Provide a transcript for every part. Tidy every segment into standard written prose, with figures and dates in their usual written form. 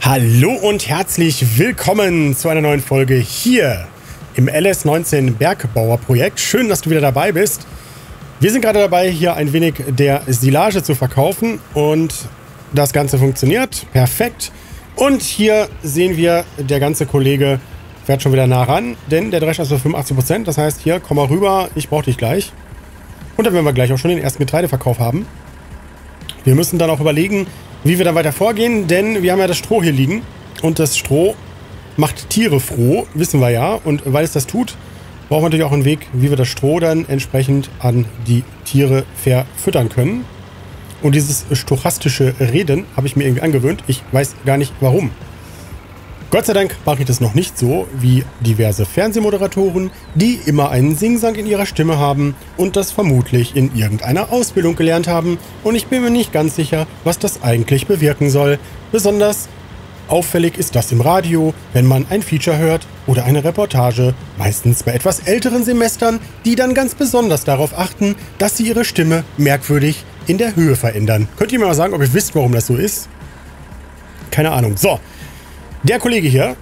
Hallo und herzlich willkommen zu einer neuen Folge hier im LS19 Bergbauer-Projekt. Schön, dass du wieder dabei bist. Wir sind gerade dabei, hier ein wenig der Silage zu verkaufen und das Ganze funktioniert perfekt. Und hier sehen wir, der ganze Kollege fährt schon wieder nah ran, denn der Drescher ist bei 85%. Das heißt, hier, komm mal rüber, ich brauche dich gleich. Und dann werden wir gleich auch schon den ersten Getreideverkauf haben. Wir müssen dann auch überlegen, wie wir dann weiter vorgehen, denn wir haben ja das Stroh hier liegen und das Stroh macht Tiere froh, wissen wir ja. Und weil es das tut, brauchen wir natürlich auch einen Weg, wie wir das Stroh dann entsprechend an die Tiere verfüttern können. Und dieses stochastische Reden habe ich mir irgendwie angewöhnt. Ich weiß gar nicht warum. Gott sei Dank mache ich das noch nicht so wie diverse Fernsehmoderatoren, die immer einen Singsang in ihrer Stimme haben und das vermutlich in irgendeiner Ausbildung gelernt haben. Und ich bin mir nicht ganz sicher, was das eigentlich bewirken soll. Besonders auffällig ist das im Radio, wenn man ein Feature hört oder eine Reportage, meistens bei etwas älteren Semestern, die dann ganz besonders darauf achten, dass sie ihre Stimme merkwürdig in der Höhe verändern. Könnt ihr mir mal sagen, ob ihr wisst, warum das so ist? Keine Ahnung. So. Der Kollege hier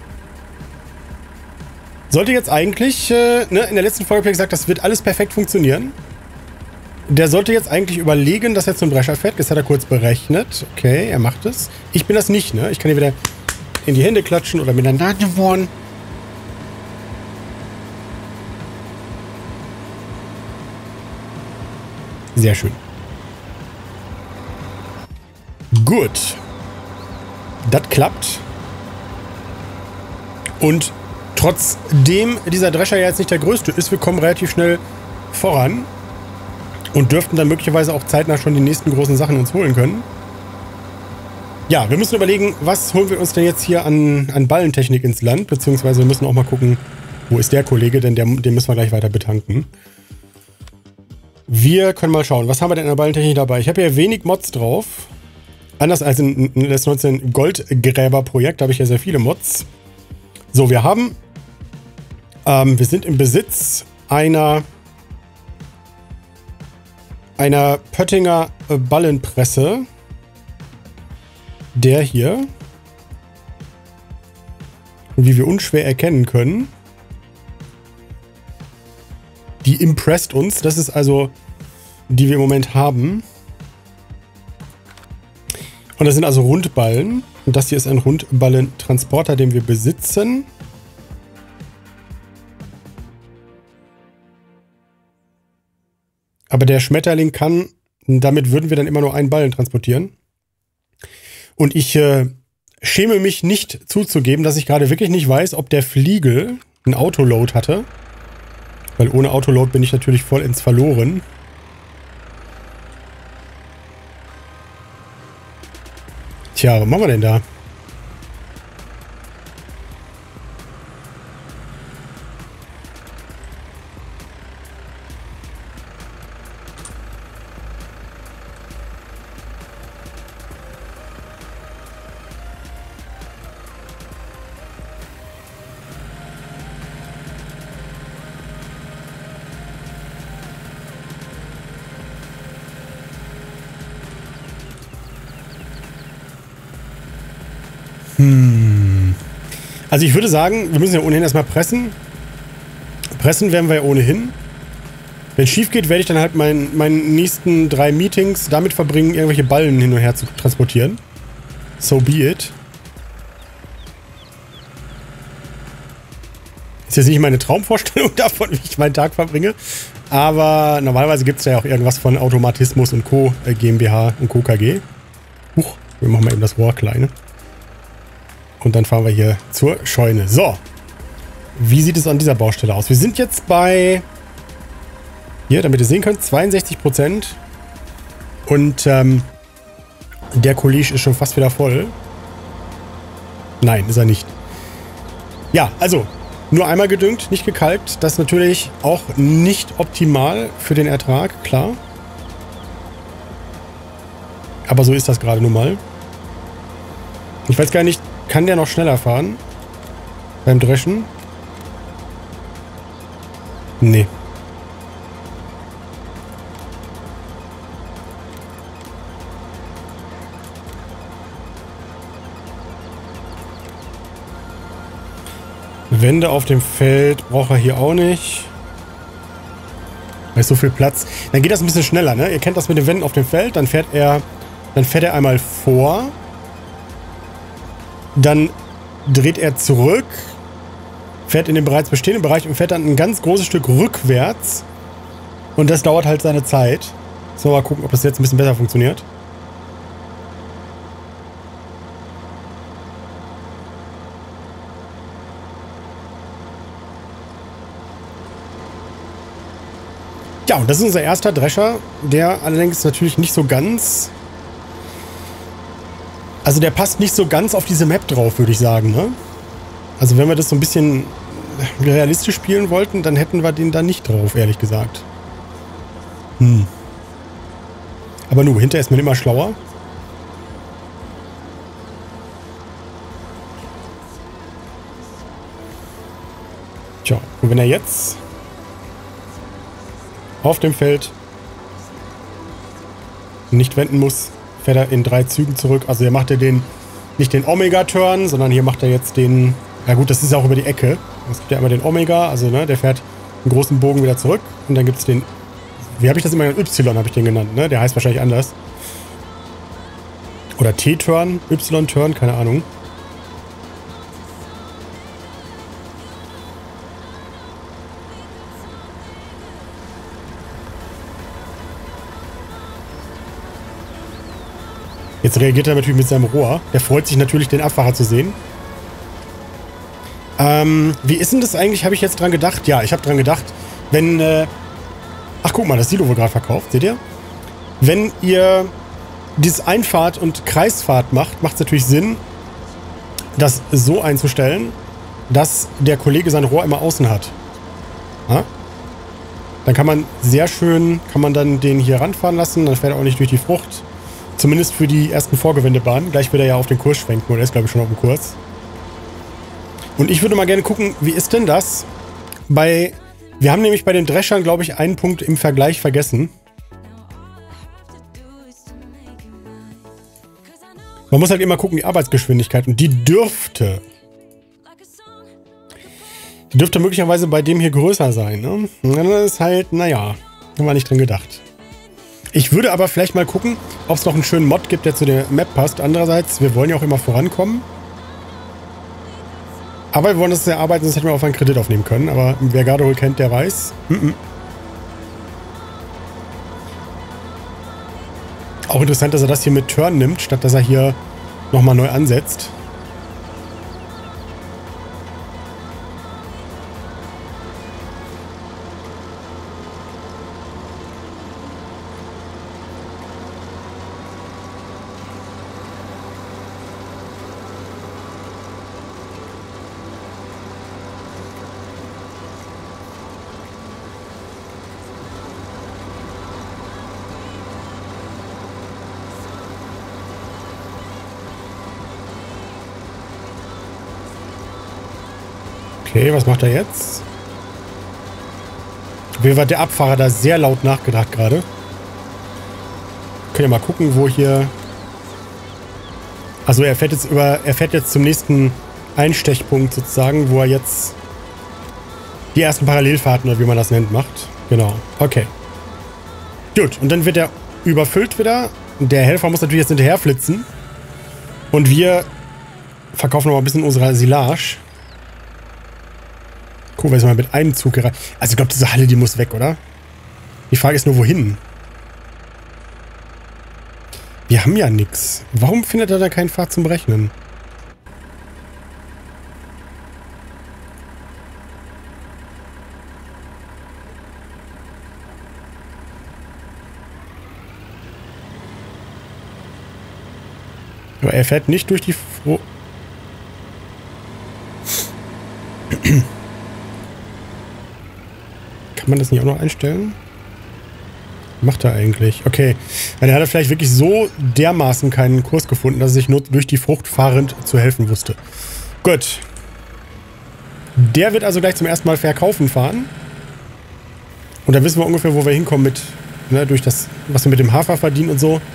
sollte jetzt eigentlich, in der letzten Folge habe ich gesagt, das wird alles perfekt funktionieren. Der sollte jetzt eigentlich überlegen, dass er zum Drescher fährt. Das hat er kurz berechnet. Okay, er macht es. Ich bin das nicht, ne? Ich kann hier wieder in die Hände klatschen oder mit der Nase bohren. Sehr schön. Gut. Das klappt. Und trotzdem dieser Drescher ja jetzt nicht der größte ist, wir kommen relativ schnell voran und dürften dann möglicherweise auch zeitnah schon die nächsten großen Sachen uns holen können. Ja, wir müssen überlegen, was holen wir uns denn jetzt hier an Ballentechnik ins Land, beziehungsweise wir müssen auch mal gucken, wo ist der Kollege, denn den müssen wir gleich weiter betanken. Wir können mal schauen, was haben wir denn an der Ballentechnik dabei? Ich habe hier wenig Mods drauf. Anders als in das 19 Goldgräber-Projekt, da habe ich ja sehr viele Mods. So, wir sind im Besitz einer Pöttinger Ballenpresse. Der hier. Wie wir unschwer erkennen können. Die impresst uns. Das ist also, die wir im Moment haben. Und das sind also Rundballen. Und das hier ist ein Rundballentransporter, den wir besitzen. Aber der Schmetterling kann, damit würden wir dann immer nur einen Ballen transportieren. Und ich schäme mich nicht zuzugeben, dass ich gerade wirklich nicht weiß, ob der Fliegel ein Autoload hatte. Weil ohne Autoload bin ich natürlich vollends verloren. Tja, was machen wir denn da? Also ich würde sagen, wir müssen ja ohnehin erstmal pressen. Pressen werden wir ja ohnehin. Wenn es schief geht, werde ich dann halt meine nächsten 3 Meetings damit verbringen, irgendwelche Ballen hin und her zu transportieren. So be it. Ist jetzt nicht meine Traumvorstellung davon, wie ich meinen Tag verbringe. Aber normalerweise gibt es ja auch irgendwas von Automatismus und Co. GmbH und Co. KG. Huch, wir machen mal eben das Rohr kleine. Und dann fahren wir hier zur Scheune. So. Wie sieht es an dieser Baustelle aus? Wir sind jetzt bei, hier, damit ihr sehen könnt, 62%. Und der College ist schon fast wieder voll. Nein, ist er nicht. Ja, also, nur einmal gedüngt, nicht gekalkt. Das ist natürlich auch nicht optimal für den Ertrag, klar. Aber so ist das gerade nun mal. Ich weiß gar nicht, kann der noch schneller fahren? Beim Dreschen? Nee. Wände auf dem Feld braucht er hier auch nicht. Da ist so viel Platz. Dann geht das ein bisschen schneller, ne? Ihr kennt das mit den Wänden auf dem Feld. Dann fährt er einmal vor. Dann dreht er zurück. Fährt in den bereits bestehenden Bereich und fährt dann ein ganz großes Stück rückwärts. Und das dauert halt seine Zeit. So, mal gucken, ob das jetzt ein bisschen besser funktioniert. Ja, und das ist unser erster Drescher, der allerdings natürlich nicht so ganz... Also der passt nicht so ganz auf diese Map drauf, würde ich sagen, ne? Also wenn wir das so ein bisschen realistisch spielen wollten, dann hätten wir den da nicht drauf, ehrlich gesagt. Aber nu, hinterher ist man immer schlauer. Tja, und wenn er jetzt auf dem Feld nicht wenden muss, fährt er in 3 Zügen zurück. Also hier macht er nicht den Omega-Turn, sondern hier macht er jetzt den... Ja gut, das ist auch über die Ecke. Es gibt ja immer den Omega, also ne, der fährt einen großen Bogen wieder zurück. Und dann gibt es den... Wie habe ich das immer genannt? Y habe ich den genannt, ne? Der heißt wahrscheinlich anders. Oder T-Turn, Y-Turn, keine Ahnung. Jetzt reagiert er natürlich mit seinem Rohr. Der freut sich natürlich, den Abfahrer zu sehen. Wie ist denn das eigentlich? Habe ich jetzt dran gedacht? Ja, ich habe dran gedacht, wenn... ach, guck mal, das Silo wurde gerade verkauft. Seht ihr? Wenn ihr dieses Einfahrt- und Kreisfahrt macht, macht es natürlich Sinn, das so einzustellen, dass der Kollege sein Rohr immer außen hat. Ja? Dann kann man sehr schön, dann den hier ranfahren lassen. Dann fährt er auch nicht durch die Frucht. Zumindest für die ersten Vorgewendebahnen. Gleich wird er ja auf den Kurs schwenken. Oder ist, glaube ich, schon auf dem Kurs. Und ich würde mal gerne gucken, wie ist denn das bei... Wir haben nämlich bei den Dreschern, glaube ich, einen Punkt im Vergleich vergessen. Man muss halt immer gucken, die Arbeitsgeschwindigkeit. Und die dürfte möglicherweise bei dem hier größer sein. Ne? Das ist halt, naja, haben wir nicht dran gedacht. Ich würde aber vielleicht mal gucken, ob es noch einen schönen Mod gibt, der zu der Map passt. Andererseits, wir wollen ja auch immer vorankommen. Aber wir wollen das sehr arbeiten, sonst hätten wir auf einen Kredit aufnehmen können. Aber wer Garderobe kennt, der weiß. Auch interessant, dass er das hier mit Turn nimmt, statt dass er hier nochmal neu ansetzt. Okay, was macht er jetzt? Wie war der Abfahrer da sehr laut nachgedacht gerade? Können wir mal gucken, wo hier... Also er fährt jetzt zum nächsten Einstechpunkt sozusagen, wo er jetzt die ersten Parallelfahrten, oder wie man das nennt, macht. Genau, okay. Gut, und dann wird er überfüllt wieder. Der Helfer muss natürlich jetzt hinterher flitzen. Und wir verkaufen noch mal ein bisschen unserer Silage. Gucken wir jetzt mal mit einem Zug gereicht. Also ich glaube, diese Halle, die muss weg, oder? Die Frage ist nur, wohin? Wir haben ja nichts. Warum findet er da keinen Pfad zum Berechnen? Aber er fährt nicht durch die... Kann man das nicht auch noch einstellen? Macht er eigentlich? Okay. Dann hat er vielleicht wirklich so dermaßen keinen Kurs gefunden, dass er sich nur durch die Frucht fahrend zu helfen wusste. Gut. Der wird also gleich zum ersten Mal verkaufen fahren. Und dann wissen wir ungefähr, wo wir hinkommen mit, ne, durch das, was wir mit dem Hafer verdienen und so.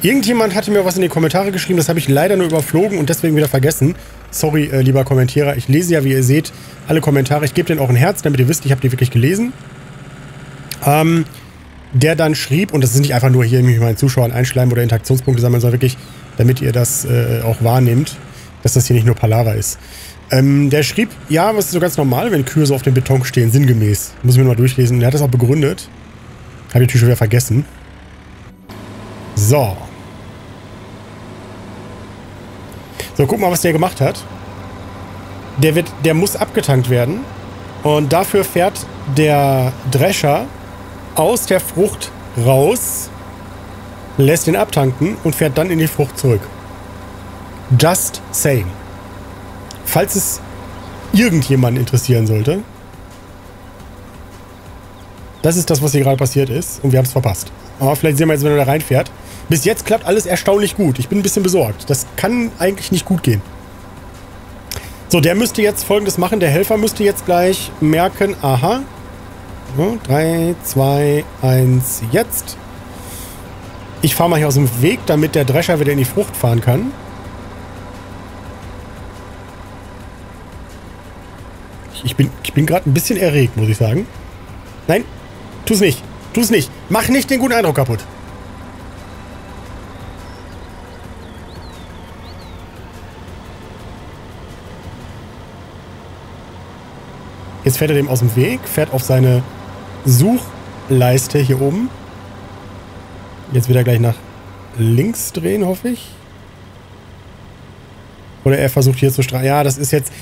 Irgendjemand hatte mir was in die Kommentare geschrieben, das habe ich leider nur überflogen und deswegen wieder vergessen. Sorry, lieber Kommentierer, ich lese ja, wie ihr seht, alle Kommentare. Ich gebe denen auch ein Herz, damit ihr wisst, ich habe die wirklich gelesen. Der dann schrieb, und das ist nicht einfach nur hier mich meinen Zuschauern einschleimen oder Interaktionspunkte sammeln, sondern wirklich, damit ihr das auch wahrnehmt, dass das hier nicht nur Palaver ist. Der schrieb, ja, was ist so ganz normal, wenn Kühe so auf dem Beton stehen, sinngemäß. Muss ich mir mal durchlesen. Er hat das auch begründet. Habe ich natürlich schon wieder vergessen. So. So, guck mal, was der gemacht hat. Der muss abgetankt werden. Und dafür fährt der Drescher aus der Frucht raus, lässt ihn abtanken und fährt dann in die Frucht zurück. Just saying. Falls es irgendjemanden interessieren sollte. Das ist das, was hier gerade passiert ist. Und wir haben es verpasst. Aber vielleicht sehen wir jetzt, wenn er da reinfährt. Bis jetzt klappt alles erstaunlich gut. Ich bin ein bisschen besorgt. Das kann eigentlich nicht gut gehen. So, der müsste jetzt Folgendes machen. Der Helfer müsste jetzt gleich merken, aha. 3, 2, 1, jetzt. Ich fahre mal hier aus dem Weg, damit der Drescher wieder in die Frucht fahren kann. Ich bin gerade ein bisschen erregt, muss ich sagen. Nein, tu's nicht. Tu's nicht. Mach nicht den guten Eindruck kaputt. Jetzt fährt er dem aus dem Weg, fährt auf seine Suchleiste hier oben. Jetzt wird er gleich nach links drehen, hoffe ich. Oder er versucht hier zu streichen. Ja, das ist jetzt...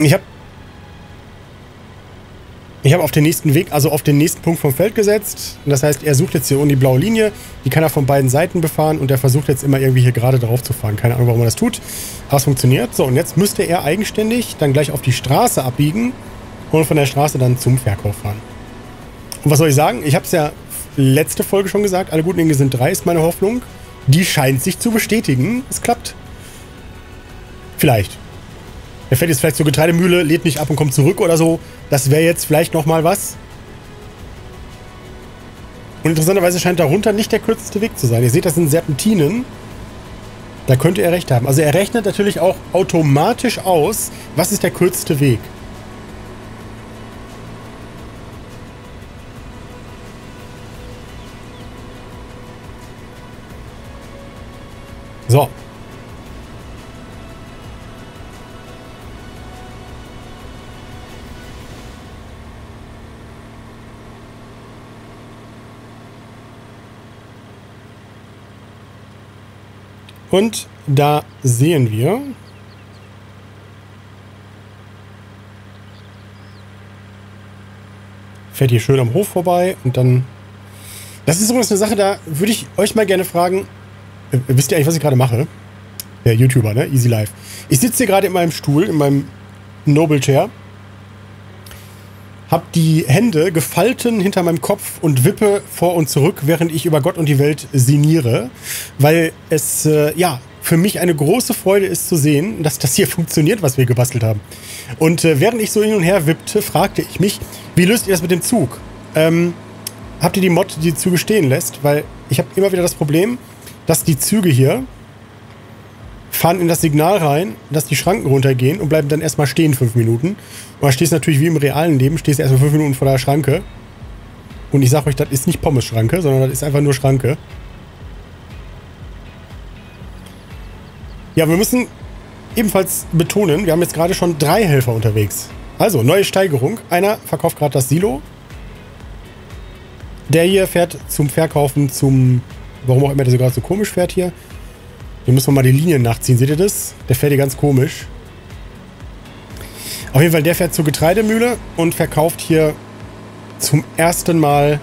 Ich habe auf den nächsten Weg, also auf den nächsten Punkt vom Feld gesetzt. Das heißt, er sucht jetzt hier unten die blaue Linie. Die kann er von beiden Seiten befahren und er versucht jetzt immer irgendwie hier gerade drauf zu fahren. Keine Ahnung, warum er das tut. Aber es funktioniert. So, und jetzt müsste er eigenständig dann gleich auf die Straße abbiegen und von der Straße dann zum Verkauf fahren. Und was soll ich sagen? Ich habe es ja letzte Folge schon gesagt. Alle guten Dinge sind 3, ist meine Hoffnung. Die scheint sich zu bestätigen. Es klappt. Vielleicht. Er fährt jetzt vielleicht zur Getreidemühle, lädt nicht ab und kommt zurück oder so. Das wäre jetzt vielleicht nochmal was. Und interessanterweise scheint darunter nicht der kürzeste Weg zu sein. Ihr seht, das sind Serpentinen. Da könnte er recht haben. Also er rechnet natürlich auch automatisch aus, was ist der kürzeste Weg. So. Und da sehen wir, fährt hier schön am Hof vorbei und dann, das ist übrigens eine Sache, da würde ich euch mal gerne fragen, wisst ihr eigentlich, was ich gerade mache? Der YouTuber, ne? Easy Life. Ich sitze hier gerade in meinem Stuhl, in meinem Noble Chair, hab die Hände gefalten hinter meinem Kopf und wippe vor und zurück, während ich über Gott und die Welt sinniere, weil es, ja, für mich eine große Freude ist zu sehen, dass das hier funktioniert, was wir gebastelt haben. Und während ich so hin und her wippte, fragte ich mich, wie löst ihr das mit dem Zug? Habt ihr die Mod, die Züge stehen lässt? Weil ich habe immer wieder das Problem, dass die Züge hier fahren in das Signal rein, dass die Schranken runtergehen und bleiben dann erstmal stehen 5 Minuten. Und da stehst du natürlich wie im realen Leben, stehst du erstmal 5 Minuten vor der Schranke. Und ich sag euch, das ist nicht Pommes-Schranke, sondern das ist einfach nur Schranke. Ja, wir müssen ebenfalls betonen, wir haben jetzt gerade schon 3 Helfer unterwegs. Also, neue Steigerung. Einer verkauft gerade das Silo. Der hier fährt zum Verkaufen zum... Warum auch immer der sogar so komisch fährt hier. Hier müssen wir mal die Linien nachziehen. Seht ihr das? Der fährt hier ganz komisch. Auf jeden Fall, der fährt zur Getreidemühle und verkauft hier zum ersten Mal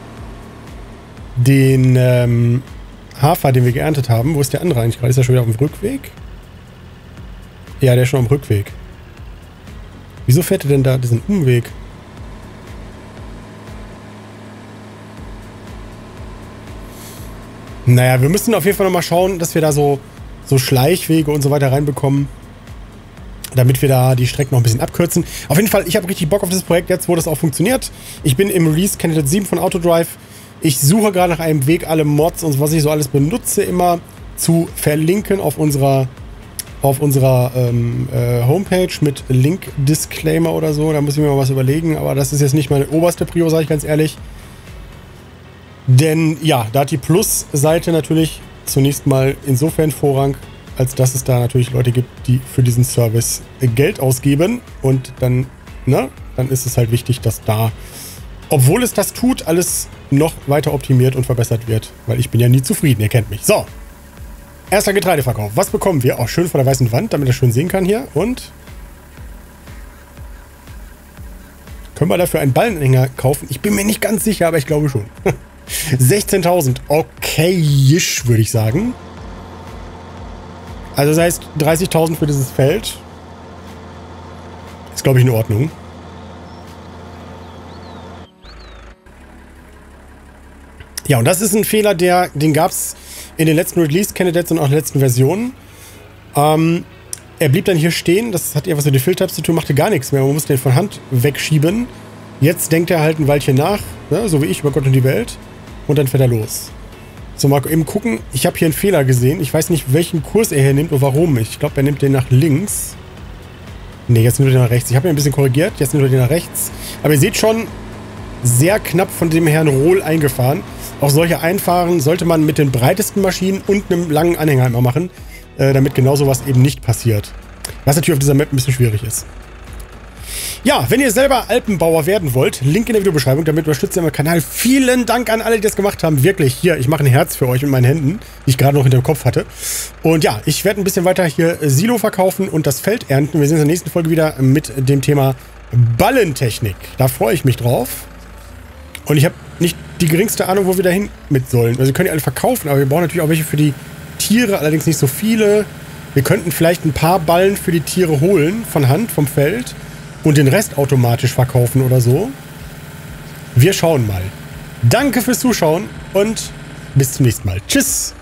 den Hafer, den wir geerntet haben. Wo ist der andere eigentlich gerade? Ist er schon wieder auf dem Rückweg? Ja, der ist schon am Rückweg. Wieso fährt er denn da diesen Umweg? Naja, wir müssen auf jeden Fall nochmal schauen, dass wir da so Schleichwege und so weiter reinbekommen, damit wir da die Strecken noch ein bisschen abkürzen. Auf jeden Fall, ich habe richtig Bock auf das Projekt jetzt, wo das auch funktioniert. Ich bin im Release Candidate 7 von Autodrive. Ich suche gerade nach einem Weg, alle Mods und was ich so alles benutze immer. zu verlinken auf unserer Homepage mit Link-Disclaimer oder so. Da muss ich mir mal was überlegen, aber das ist jetzt nicht meine oberste Prio, sage ich ganz ehrlich. Denn ja, da hat die Plus-Seite natürlich zunächst mal insofern Vorrang, als dass es da natürlich Leute gibt, die für diesen Service Geld ausgeben. Und dann, dann ist es halt wichtig, dass da, obwohl es das tut, alles noch weiter optimiert und verbessert wird. Weil ich bin ja nie zufrieden, ihr kennt mich. So, erster Getreideverkauf. Was bekommen wir? Auch schön vor der weißen Wand, damit er schön sehen kann hier. Und können wir dafür einen Ballenanhänger kaufen? Ich bin mir nicht ganz sicher, aber ich glaube schon. 16.000. Okay-ish, würde ich sagen. Also das heißt 30.000 für dieses Feld. Ist, glaube ich, in Ordnung. Ja, und das ist ein Fehler, den gab es in den letzten Release-Candidates und auch in den letzten Versionen. Er blieb dann hier stehen. Das hat eher was mit den Fill-Tabs zu tun, machte gar nichts mehr. Man musste den von Hand wegschieben. Jetzt denkt er halt ein Weilchen nach, ne, so wie ich, über Gott und die Welt. Und dann fährt er los. So, mal eben gucken. Ich habe hier einen Fehler gesehen. Ich weiß nicht, welchen Kurs er hier nimmt und warum. Ich glaube, er nimmt den nach links. Ne, jetzt nimmt er den nach rechts. Ich habe ihn ein bisschen korrigiert. Jetzt nimmt er den nach rechts. Aber ihr seht schon, sehr knapp von dem Herrn Rohl eingefahren. Auch solche Einfahren sollte man mit den breitesten Maschinen und einem langen Anhänger immer machen, damit genau sowas eben nicht passiert. Was natürlich auf dieser Map ein bisschen schwierig ist. Ja, wenn ihr selber Alpenbauer werden wollt, Link in der Videobeschreibung, damit unterstützt ihr meinen Kanal. Vielen Dank an alle, die das gemacht haben. Wirklich, hier, ich mache ein Herz für euch mit meinen Händen, die ich gerade noch hinter dem Kopf hatte. Und ja, ich werde ein bisschen weiter hier Silo verkaufen und das Feld ernten. Wir sehen uns in der nächsten Folge wieder mit dem Thema Ballentechnik. Da freue ich mich drauf. Und ich habe nicht die geringste Ahnung, wo wir dahin mit sollen. Also wir können die alle verkaufen, aber wir brauchen natürlich auch welche für die Tiere, allerdings nicht so viele. Wir könnten vielleicht ein paar Ballen für die Tiere holen, von Hand, vom Feld. Und den Rest automatisch verkaufen oder so. Wir schauen mal. Danke fürs Zuschauen und bis zum nächsten Mal. Tschüss!